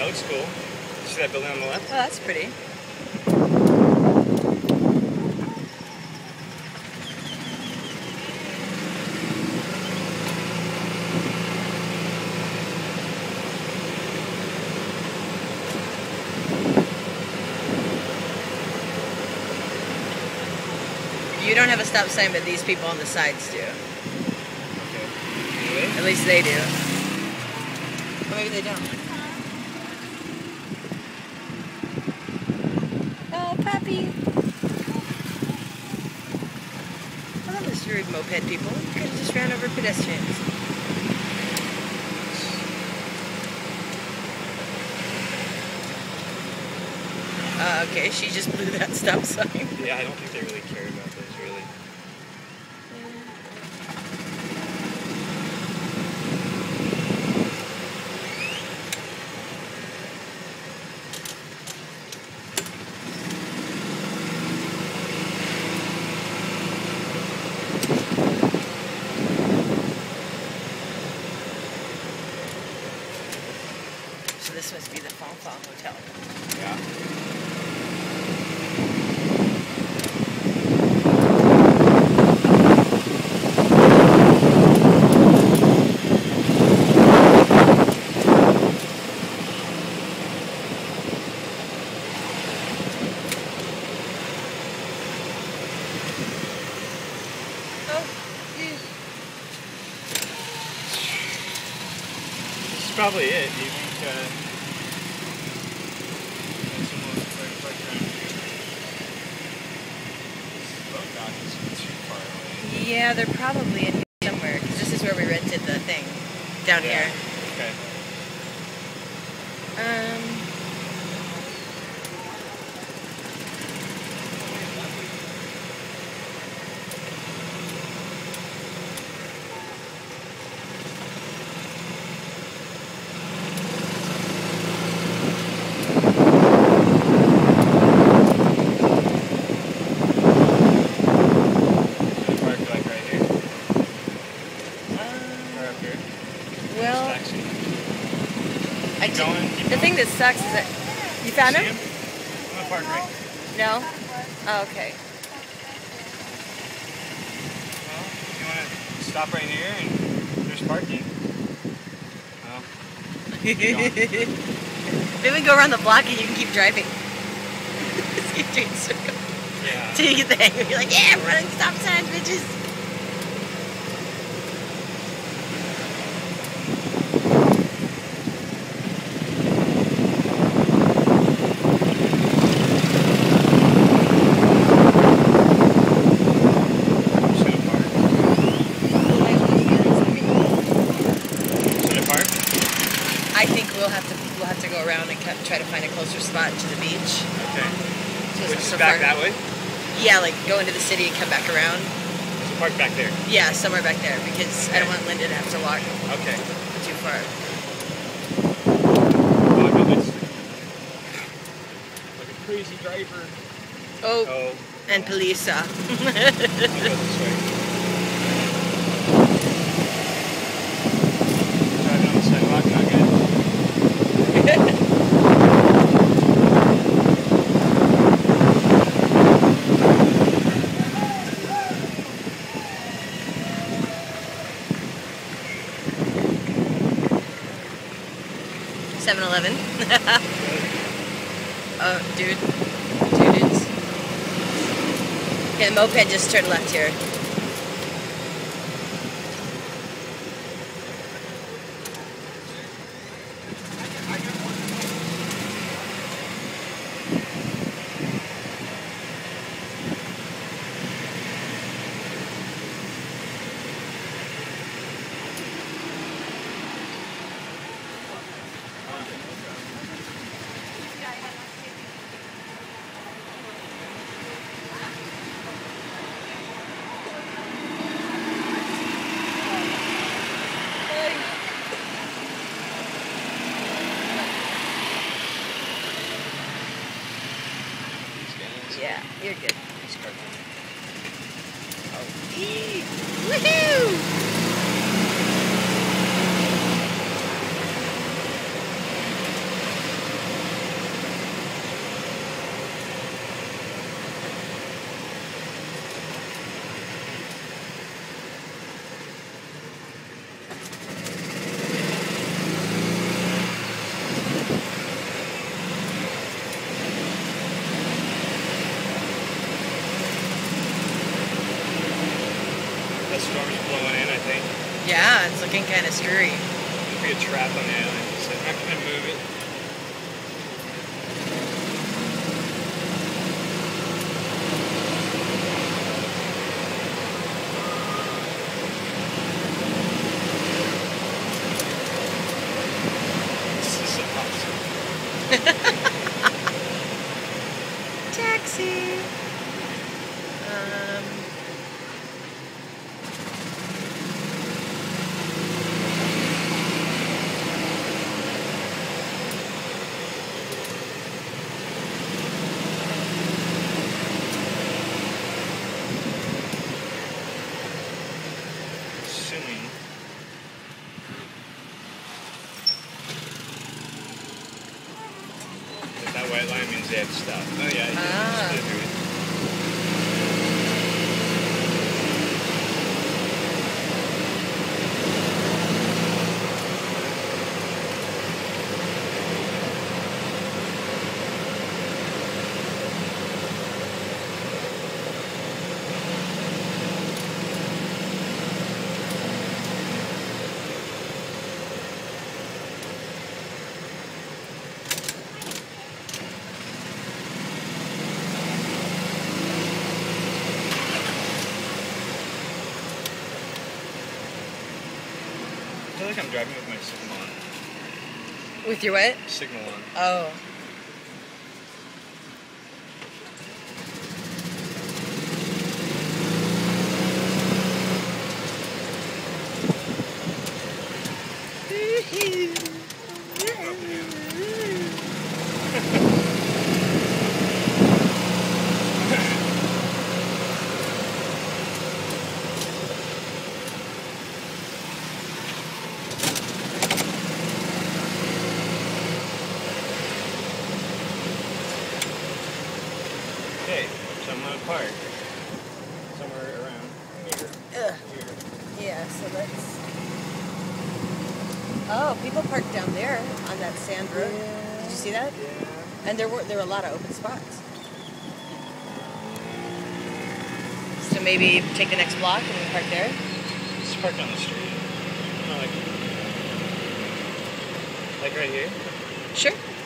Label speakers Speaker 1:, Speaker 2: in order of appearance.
Speaker 1: looks cool. See that building on the left?
Speaker 2: Oh, that's pretty. You don't have a stop sign, but these people on the sides do.
Speaker 1: Okay. Really?
Speaker 2: At least they do. Or maybe they don't. Oh, puppy. Well, that was rude, moped people. You could have just ran over pedestrians. Okay, she just blew that stop sign.
Speaker 1: Yeah, I don't think they really care about those, really.
Speaker 2: So this must be the Fanfan Hotel.
Speaker 1: Yeah. This is probably it. Do you think
Speaker 2: Yeah, they're probably in here somewhere, because this is where we rented the thing, down here.
Speaker 1: Okay.
Speaker 2: Well,
Speaker 1: Keep going.
Speaker 2: the thing that sucks is that you found him?
Speaker 1: I'm gonna park right.
Speaker 2: No? Oh, okay.
Speaker 1: Well, you want to stop right here and there's parking. Well, keep going.
Speaker 2: Maybe we go around the block and you can keep driving. Just keep doing circles.
Speaker 1: Yeah.
Speaker 2: Till you get the hang of it. You're like, yeah, I'm running stop signs, bitches. I think we'll have to go around and try to find a closer spot to the beach.
Speaker 1: Okay.
Speaker 2: So
Speaker 1: Which is back that way?
Speaker 2: Yeah, like go into the city and come back around.
Speaker 1: So park back there.
Speaker 2: Yeah, somewhere back there because I don't want Linda to have to walk
Speaker 1: Okay.
Speaker 2: too far.
Speaker 1: Oh, no, it's like a crazy driver.
Speaker 2: Oh. And police.
Speaker 1: I'll go this way. Driving on the sidewalk, not good.
Speaker 2: 7-Eleven. Oh, dude. Dudes. Yeah, the moped just turned left here. Yeah, you're good. Oh, woohoo! Yeah, it's looking kind of screwy.
Speaker 1: Could be a trap on the island, so I'm not gonna move it. This is awesome.
Speaker 2: Taxi.
Speaker 1: Assuming that white line means they have to stop. Oh yeah,
Speaker 2: Ah.
Speaker 1: just through it. I feel like I'm driving with my signal on.
Speaker 2: With your what?
Speaker 1: Signal on.
Speaker 2: Oh.
Speaker 1: Okay, so I'm gonna park somewhere around here.
Speaker 2: Yeah, so let's... Oh, people parked down there on that sand road. Did you see that?
Speaker 1: Yeah.
Speaker 2: And there were a lot of open spots. So maybe take the next block and then park there?
Speaker 1: Just park on the street. No, like right here.
Speaker 2: Sure.